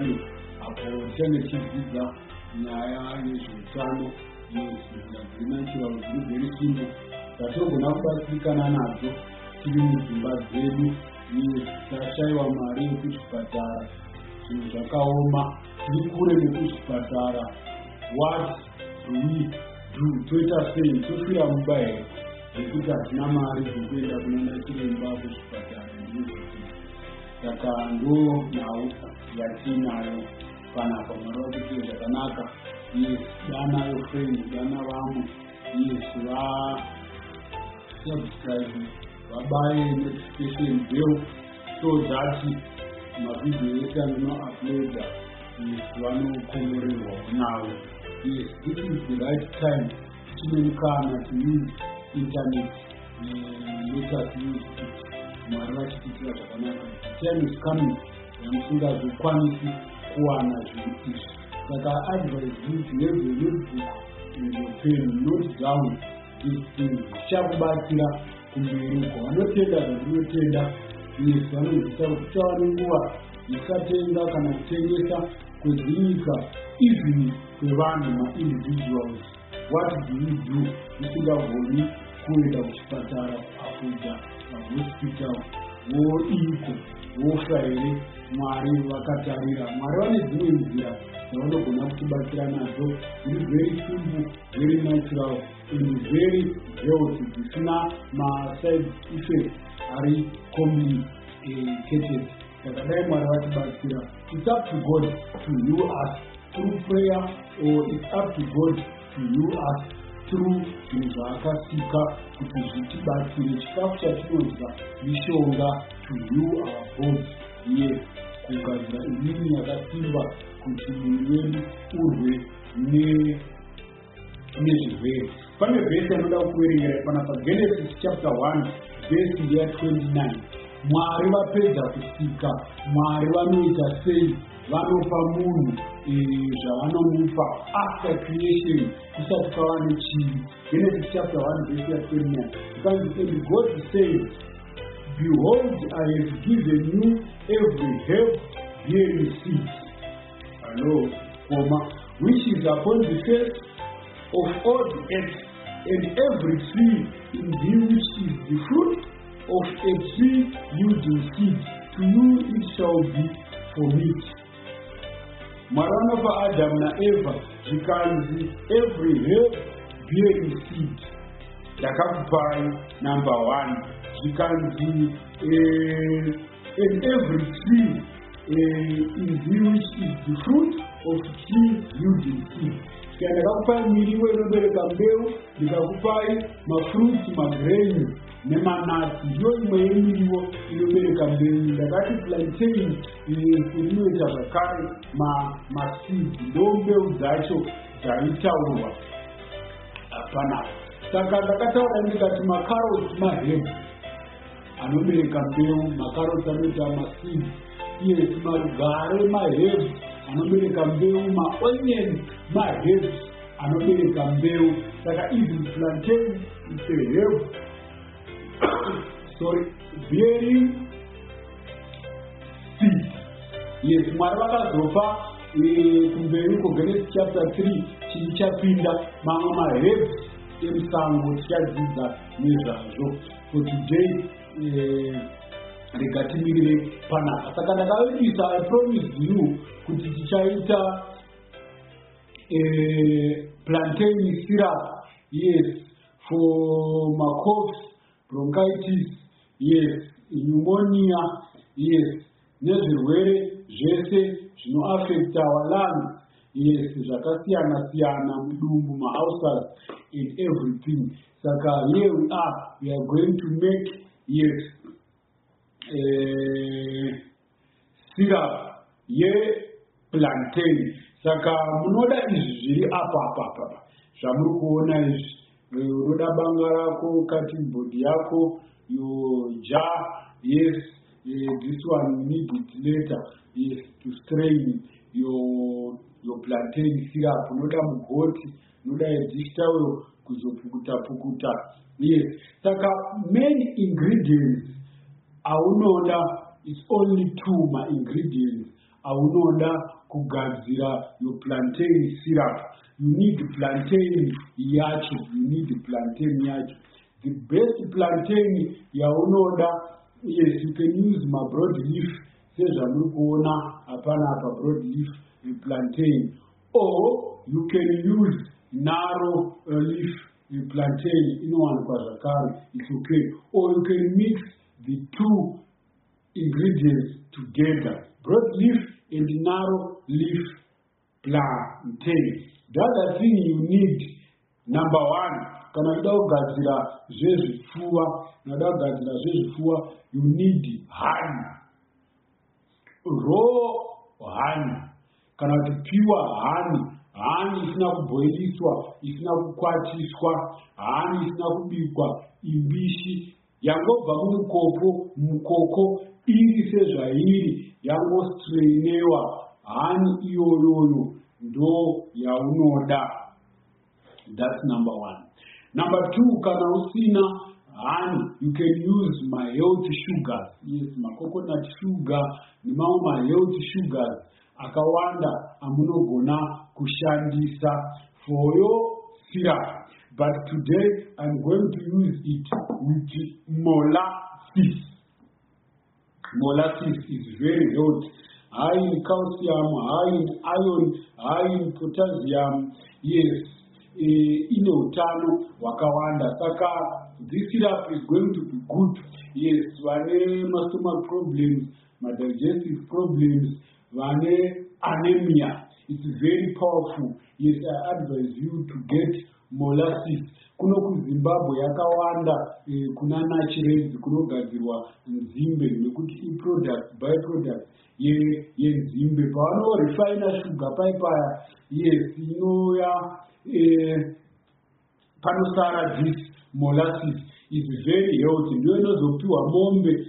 Sure apo tinenge tichidzidza nyaya yezveutano dzinanatural dziri very simple dzatinogona kubatsirikana nadzo tiri mudzimba dzedu. Tashayiwa mari yekuchipatara, zvinhu zvakaoma, tiri kure nekuzvipatara. What do we do? Toita sei? Tofira mumba here nekuti hatina mari dzekuenda kunoona chiremba kuzvipatara. Saka ndo nhau yatinayo panapa. Mwari vakuti zvakanaka. Yes, danayo friend, dana vamwe. Yes, subscribe, vabaye notification bell so that mavideo ese andinouploada vanokomorerwa nawo. Yes, this is the right time. Tine mukana to use internet. Let us use it. Mwari vachitiitira zvakanaka. The time is coming yamusingazokwanisi kuwana zvinhu izvi. Saka I advise you to have a notebook and your pen, note down these things. Zvichakubatsira kumberi uko. Vanotenda zvandinotenda, yes, vanozvita kuti kuchava nenguva musatenga kana kutengesa kwedzinyika, even kwevanhu ma-individuals. What do you do? Usingagoni kuenda kuchipatara, kuafuta, pahospital, woiko, wofa here, Mwari vakatarira. Mwari vane dzimwe nzira dzavanogona kutibatsira nadzo. Dziri very simple, very natural, and very healthy, dzisina ma-side effects ari complicated. Takadai Mwari vatibatsira. It's up to God to heal us through prayer, or it's up to God to heal us through zvinhu zvaakasika kuti zvitibatsire. Chikafu chatinodya mishonga to heal our bodies. Yes, kugadzira imini yakasimba kuti mwiri wedu urwe nezvirwere. Pane vhesi anoda kuverengera panapa, Genesis chapter 1 vhesi ya 29. Mwari vapedza kusika, Mwari vanoita sei? Vanopa munhu zvavanomupa after creation, kusati kwava nechivi. Genesis chapter 1 vhesi ya 29. And God said, behold, I have given you every herb bearing seed. Hello, which is upon the face of all the earth, and every tree in thee which is the fruit of a tree yielding seed. To you it shall be for meat. Mwari vanopa Adam na Eva zvikanzi every herb bearing seed. Ndakakupai number 1. Zvikanzi and every tree in thee which is the fruit of tree yielding seed. Ndakakupai miriwo inobereka mbeu, ndikakupai mafruits, magrain nemanasi. Ndiyo imwe yemiriwo inobereka mbeu. Ndakati plantain inoita zvakare maseeds, ndo mbeu dzacho dzaitaurwa panapa. Saka ndakataura ndikati makaroti maherb anobereka mbeu, makaroti anoita maseeds. Yes, magare maherb anobereka mbeu, maonion maherbs anobereka mbeu. Saka even plantain is a herb bearing seed. Yes, Mwari vakazopa kumberi uko Genesis chapter 3 chichapinda mamwe maherbs emusango tichadzidza nezvazvo. For today regatimirire panapa. Saka ndakaudisa, I promised you kuti tichaita plantain syrup, yes, for coughs, bronchitis, yes, pneumonia, yes, nezvirwere zvese zvinoaffecta our lungs, yes, zvakasiyana siyana, mudumbu, maulcers and everything. Saka here we are going to make, yes, syrup plantain. Saka munoda izvi zviri apa zvamuri kuona izvi. Unoda banga rako, cutting board yako, your jar, yes, this one you need it later, yes, to strain your plantain syrup. Unoda mugoti, unoda dish towel kuzopukuta. Yes, saka main ingredients aunoda, it's only 2 ma ingredients aunoda kugadzira your plantain syrup. You need plantain yacho. The best plantain yaunoda, yes, you can use my broadleaf. Sezvamukuona hapana apa broadleaf plantain, or you can use narrow leaf plantain. Inowanikwa zvakare, it's okay. Or you can mix the two ingredients together, broadleaf and narrow leaf plantain. The other thing you need, number one, kana uda kugadzira zvezvipfuwa, you need honey, raw honey, kana kuti pure honey isina kuboiliswa, isina kukwatiswa, honey isina kubikwa imbishi, yangobva mukoko iri sezvairi, yangostrainewa. Honey iyoyoyo ndo yaunoda. That's number one. Number two, kana usina honey, you can use my healthy sugars. Yes, my coconut sugar, nimao my healthy sugars akawanda amunogona kushandisa for your syrup. But today I'm going to use it with molasses. Molasses is very healthy. High in calcium, high in iron, high in potassium. Yes, utano wakawanda. Saka this syrup is going to be good. Yes, vane stomach problems, my digestive problems, vane anemia. It's very powerful. Yes, I advise you to get molasses. Kuno kuZimbabwe yakawanda kuna naturals kunogadzirwa nzimbe nekuti byproduct yenzimbe pavano refine sugar paipaya. Yes, inoya panosara this molasses is very healthy. Ndio inozopiwa mombe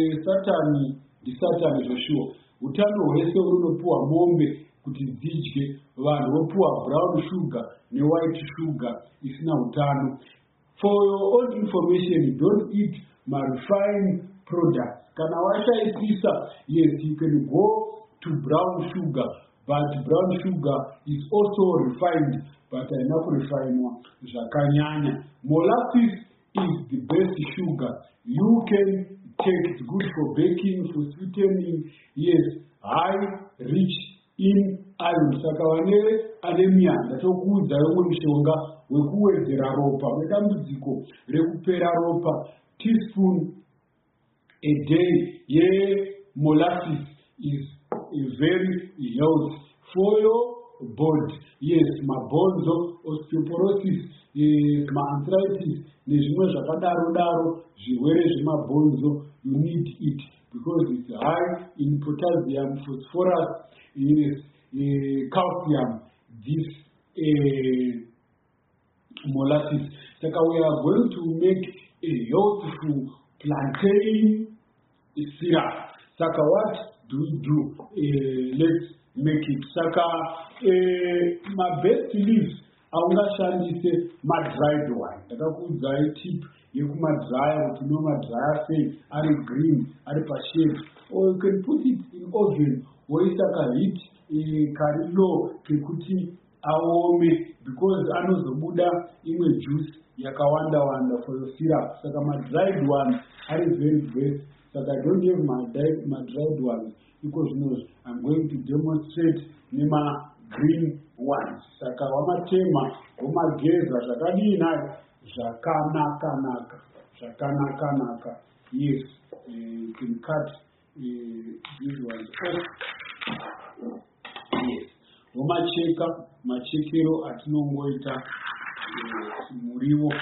Satani Joshua. Utano hwese unopiwa mombe kuti dzidye. Vanhu vopiwa brown sugar ne white sugar isina utano. For your own information, don't eat my refined products. Kana washaitisa, yes, you can go to brown sugar, but brown sugar is also refined, but enough refined zvakanyanya. Molasses is the best sugar. You can take it, good for baking, for sweetening. Yes, high, rich in iron. Saka vane anemia ndatokuudza yomwe mushonga wekuwedzera ropa nedambudziko rekupera ropa. Teaspoon a day molasses is very healthy for your body. Yes, mabonzo, osteoporosis, arthritis, nezvimwe zvakadaro zvirwere zvemabonzo, you need it because it's high in potassium, phosphorus, calcium, this molasses. So we are going to make a healthful plantain syrup. Saka what do we do? Let's make it. Saka my best leaves aungashandise dried one. Ndakakuudzai tip yekumadryer kuti nomadryer sei ari green ari pashade, or you can put it in oven woisa kahit kari low kekuti aome, because anozobuda imwe juice yakawanda for your syrup. Saka dried one are very best. Saka I don't have my dried ones because I'm going to demonstrate nema green ones. Saka wamatema womageza zvakadii nayo zvakanaka. Yes, you can cut these ones off. Yes, womacheka machekero atinongoita muriwo.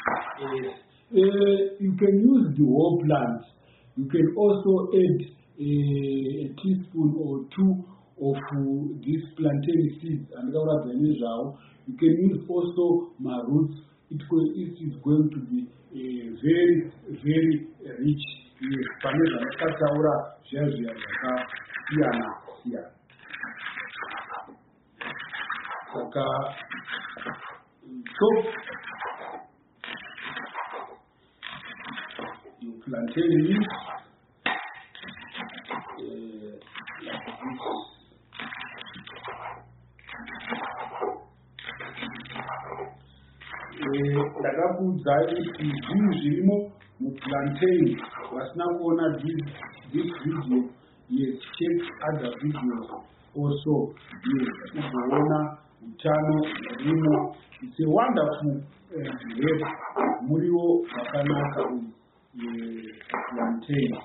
You can use the whole plant. You can also add a teaspoon or two of this plantain seeds and you can use also my roots. It is going to be very, very rich. So you plantain leaves like this. ndakakuudzai kuti zvinhu zvirimo muplantain. Vasina kuona this video, yes, check other videos also. Yes, ugoona utano hurimo. It's a wonderful herb, muriwo wakanaka plantain.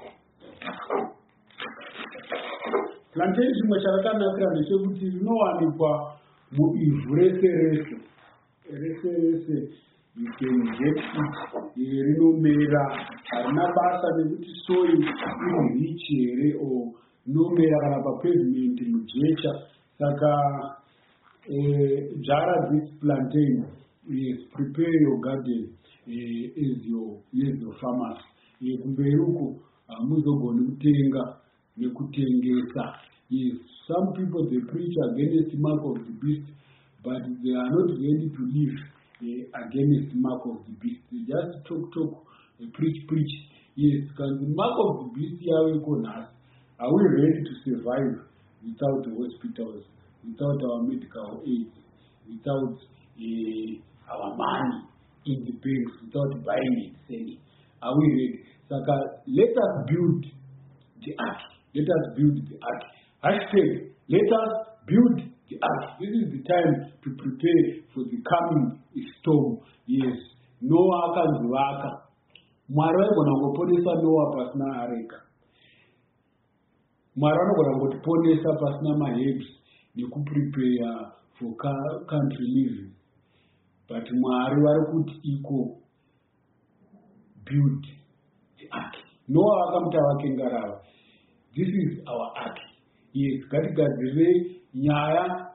Plantain chimwe charakanakira ndechekuti rinowanikwa muivhu rese rese. You can get it. Rinomera harina basa nekuti soil iri rich here or rinomera kana papavement mujecha. Saka jara this plantain. Yes, prepare your garden as your farmers. Kumberi uko hamuzogoni kutenga nekutengesa. Yes, some people they preach against the mark of the beast, but they are not ready to live against the mark of the beast. They just talk, preach. Yes, because the mark of the beast are we ready to survive without the hospitals, without our medical aid, without our money in the banks, without buying and selling? Are we ready? So let us build the ark. Let us build the ark. Hashtag, let us build the ark. This is the time to prepare for the coming storm. Yes. Noah akanzivaka. Mwari vaigona kungoponesa Noah pasina areka. Mwari vanogona kungotiponesa pasina maherbs nekuprepare for country living. But Mwari vari kuti iko build the ark. Noah akamuta vake ngarava. This is our ark. Yes, ngatigadzire nyaya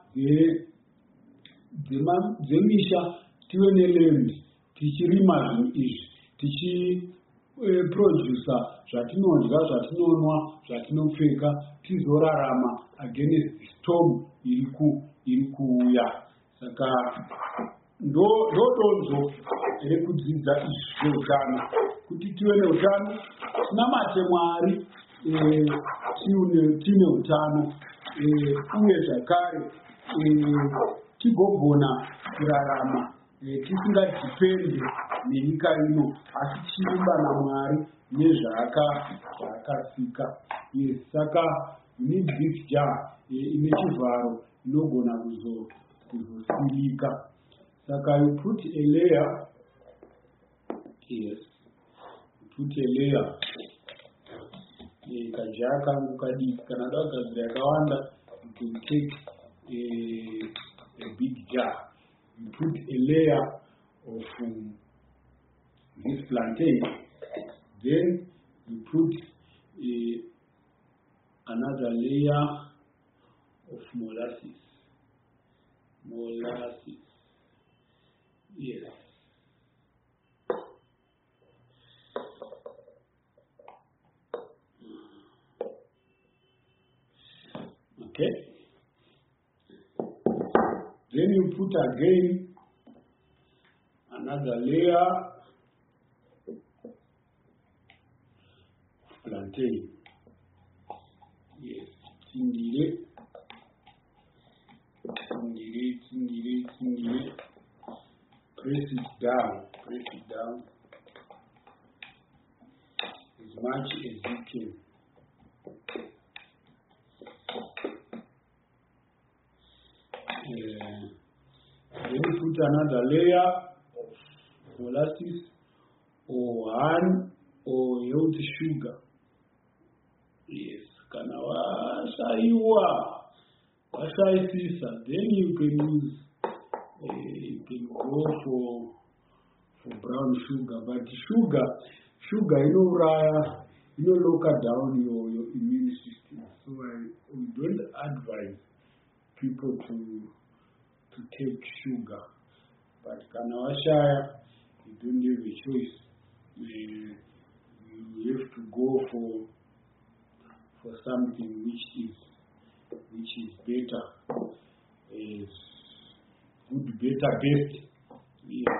dzemisha tive neland tichirima zvinhu izvi tichiprodusa zvatinodya zvatinonwa zvatinopfeka tizorarama against the storm iri kuuya. Saka ndodonzo rekudzidza izvi zveutano kuti tive neutano. Tinamate Mwari tine utano uye zvakare tigogona kurarama tisingadhipendi nenyika ino asi tichirumba naMwari nezvaakasika. Yes, saka you need this jar ine chivharo inogona kuzosilika. Saka you put a layer. Yes, you put a layer. Kajaka mukadiki kana dagadzira yakawanda, you can take a big jar. You put a layer of this plantain, then you put another layer of molasses. Yes. Okay. Then you put again another layer of plantain. Yes, tsingire. Press it down as much as you can. Then you put another layer of molasses or healthy sugar. Yes, kana washaisisa, then you can go for brown sugar. But sugar lock down your immune system. So we don't advise people to take sugar. But kana washaya, you don't have a choice. You have to go for something which is better, good, better, best. Yeah.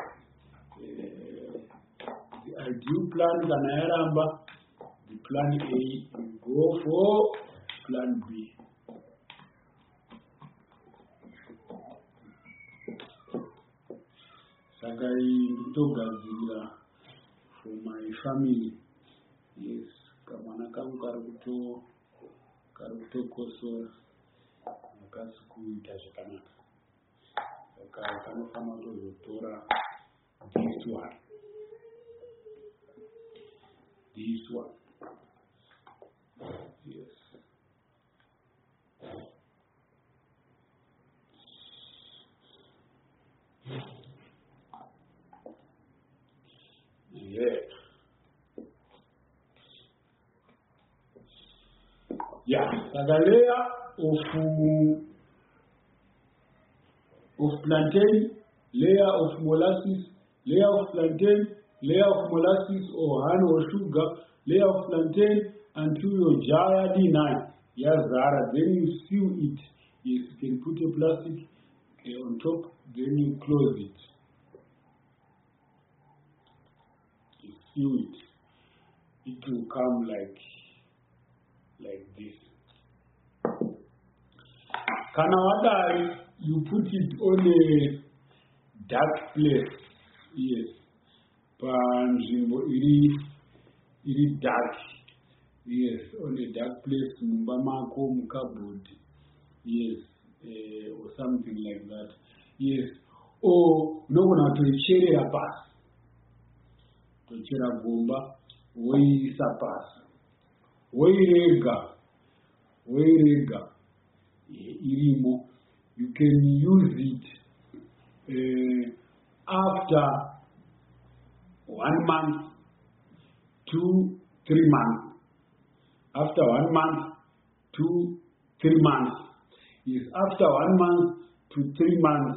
The ideal plan kanayaramba, the plan A, you go for plan B. saka ndotogadzirira for my family. Yes, kamwana kangu kari kutokosora akasi kuita zvakanaka, saka kanofanira kuzotora this one. Yes. Yeah, saka layer of plantain, layer of molasses, layer of plantain, layer of molasses or honey or sugar, layer of plantain until your jar D9. Yes, Zara. Then you seal it. Yes, you can put a plastic on top, then you close it. You seal it. It will come like this. Kanawada, you put it on a dark place. Yes. Panzvimbo iri dark. Yes, on a dark place, mumba mako, mukabod. Yes, or something like that. Yes. Or no one to share a pass. To share a bomba, we pass. Weirega. Irimo. You can use it after 1 month to 3 months. After 1 month to 3 months. Yes, after 1 month to 3 months.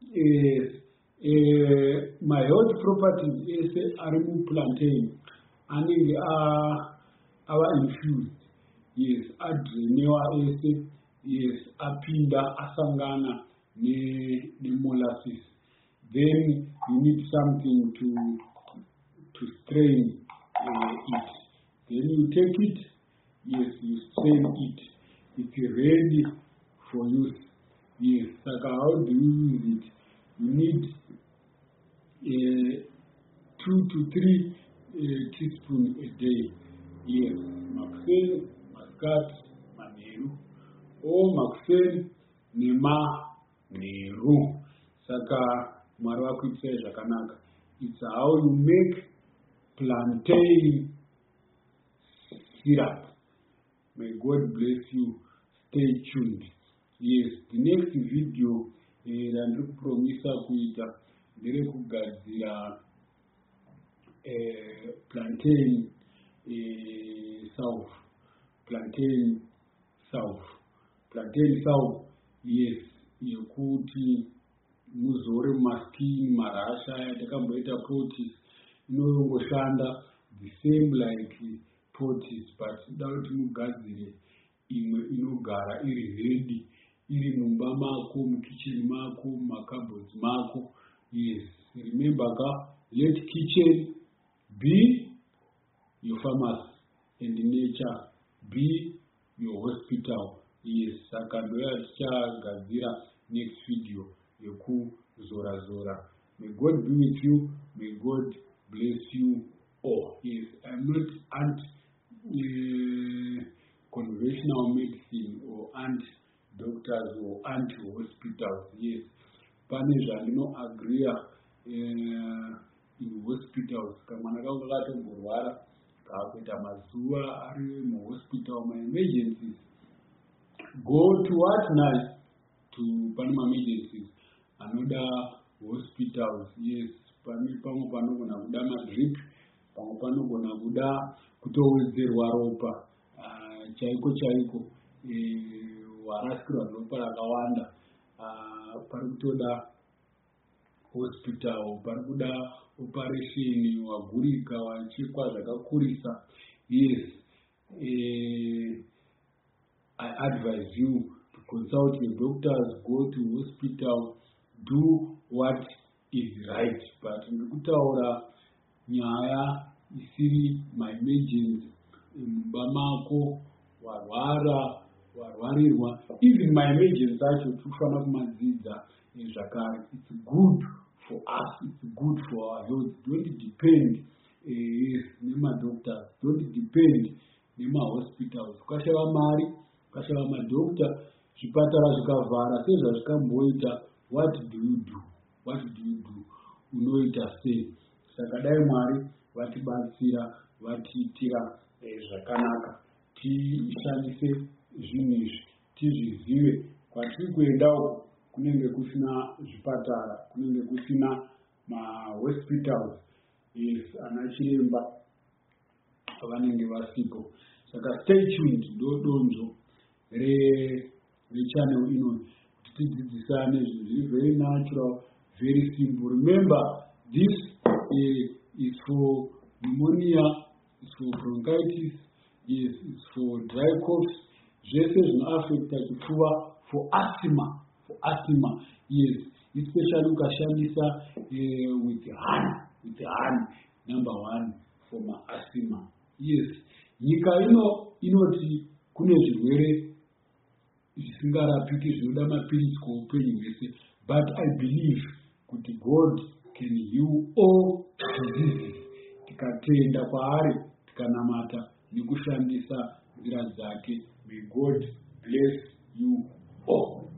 My old property is Arimu plantain. And our infused. Yes, adrenewa is. Yes, apinda asangana ne molasses. Then you need something to strain it. Then you take it. Yes, you strain it. It's ready for use. Yes, saka how do you use it? You need 2 to 3 teaspoons a day. Yes, Maxel, Muscat, Maneru. O Maxel Nema Neru. Saka Marwa Kwitse Jakanaka. It's how you make plantain syrup. May God bless you. Stay tuned. Yes, the next video and promisa kuita ndere kugadzira plantain south. Plantain south, yes, yekuti muzore maskin marasha yatakamboita potis inongoshanda the same like potis, but dauti mugadzire imwe inogara iri ready, iri mumba mako, mukitchen mako, makabodzi mako. Yes, remember let kitchen be your pharmacy and nature be your hospital. Yes, saka ndoya tichagadzira next video yeku zora. May God be with you. May God bless you all. Yes, I'm not anti-conventional medicine or anti-doctors or anti-hospitals. Yes, paneja no agree in hospitals. Kamwana kangu katomborwara kakuita mazuva ari muhospital, my emergencies. Go to what night to Panama emergencies, another hospitals. Yes, pamwe panogona kuda madrip, pamwe panogona kuda kutowedzerwa ropa chaiko warasikirwa ropa rakawanda, pari kutoda hospital, pari kuda operation, wagurika wachekwa zvakakurisa. Yes, I advise you to consult your doctors, go to hospital, do what is right. But ndikutaura nyaya isiri my emergency, mumba mako warwarirwa, even my emergency acho tofana kumadzidza zvakare. It's good for us, it's good for our health. Don't depend nemadoctors, don't depend nemahospitals. Ukashava mari, ukashava madoctor, zvipatara zvikavhara sezvazvikamboita, what do you do? What do you do? Unoita sei? Saka dai Mwari vatibatsira, vatiitira zvakanaka, tishandise zvinhu izvi, tizvizive. Kwatiri kuenda uko kunenge kusina zvipatara, kunenge kusina mahospitals, ana chiremba vanenge vasipo. Saka stay tuned, donzo rechannel ino kuti tidzidzisane zvinhu very natural, very simple. Remember, this is for pneumonia, it's for bronchitis, yes, it's for dry coughs, zvese zvinoaffecta chipfuva, for asthma, yes, especially ukashandisa with honey, number one for my asthma. Yes, nyika inoti kune zvirwere zvisingarapiki zvinoda mapirisi kweupenyu hwese, but I believe kuti God can heal all diseases tikatenda kwaari, tikanamata nekushandisa nzira dzake. May God bless you all.